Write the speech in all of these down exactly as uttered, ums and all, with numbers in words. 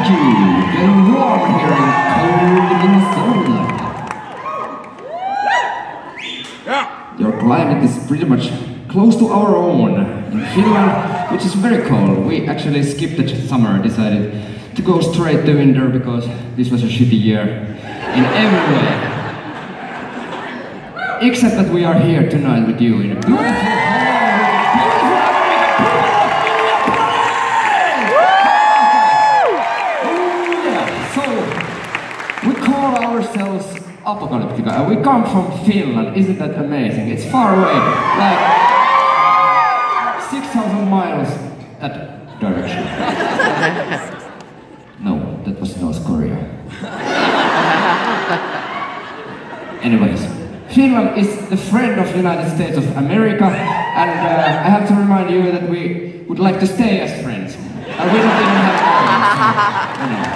you. Getting warm here in cold Minnesota. Yeah. Your climate is pretty much close to our own. In Finland, which is very cold, we actually skipped the summer and decided to go straight to winter because this was a shitty year in every way. Except that we are here tonight with you in a beautiful hall with beautiful American people of Minneapolis! Oh yeah, so we call ourselves Apocalyptica and we come from Finland. Isn't that amazing? It's far away, like six thousand miles that direction. No, that was North Korea. Anyways, Finland is the friend of the United States of America, and uh, I have to remind you that we would like to stay as friends. And we don't even have Orion, so, you know.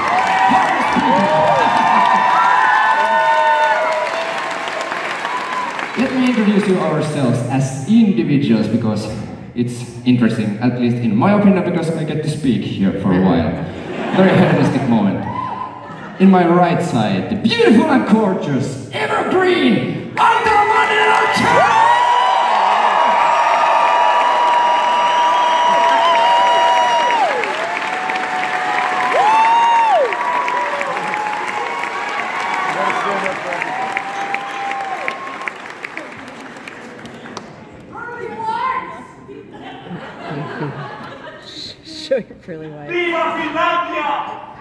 Let me introduce you ourselves as individuals because it's interesting, at least in my opinion, because I get to speak here for a while. Very hedonistic moment. In my right side, the beautiful and gorgeous, evergreen, Show your pearly white. Viva Finlandia!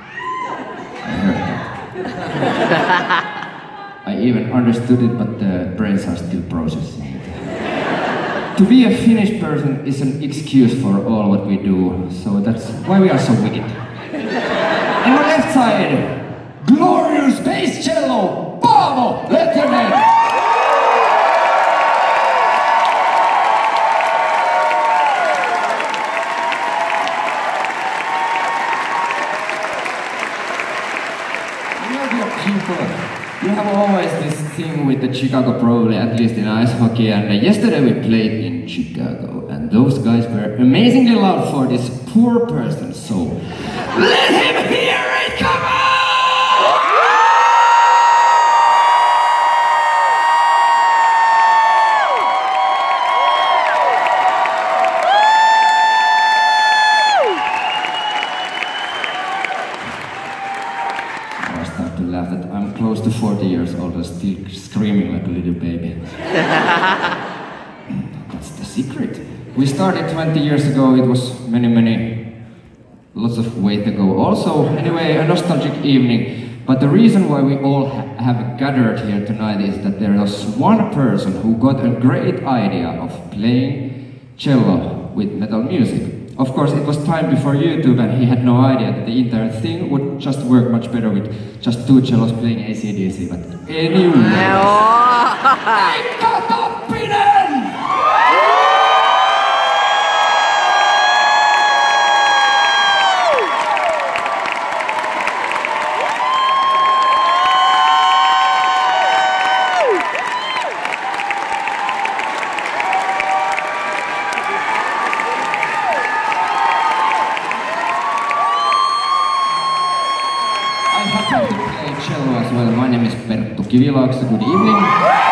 I even understood it, but the brains are still processing it. To be a Finnish person is an excuse for all what we do, so that's why we are so wicked. On my left side, glorious bass cello, Paavo Lehtinen! You have always this thing with the Chicago Pro, at least in ice hockey, and uh, yesterday we played in Chicago, and those guys were amazingly loud for this poor person, so let him hear it, come on! I start to laugh that I'm close to forty years old and still screaming like a little baby. That's the secret. We started twenty years ago, it was many, many, lots of way ago. Also, anyway, a nostalgic evening. But the reason why we all ha have gathered here tonight is that there was one person who got a great idea of playing cello with metal music. Of course, it was time before YouTube and he had no idea that the entire thing would just work much better with just two cellos playing A C D C, but anyway. Heikka Tappinen! I happen to play cello as well. My name is Perttu. Good evening.